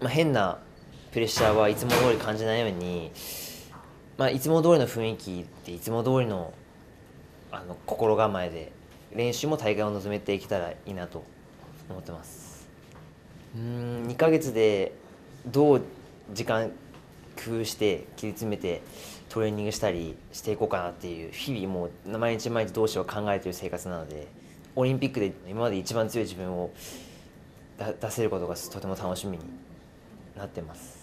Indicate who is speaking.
Speaker 1: 変なプレッシャーはいつも通り感じないように、いつも通りの雰囲気でいつも通りの心構えで練習も大会を臨めていけたらいいなと思ってます。2ヶ月でどう時間工夫して切り詰めてトレーニングしたりしていこうかなっていう、日々もう毎日毎日どうしよう考えている生活なので、オリンピックで今まで一番強い自分を出せることがとても楽しみになってます。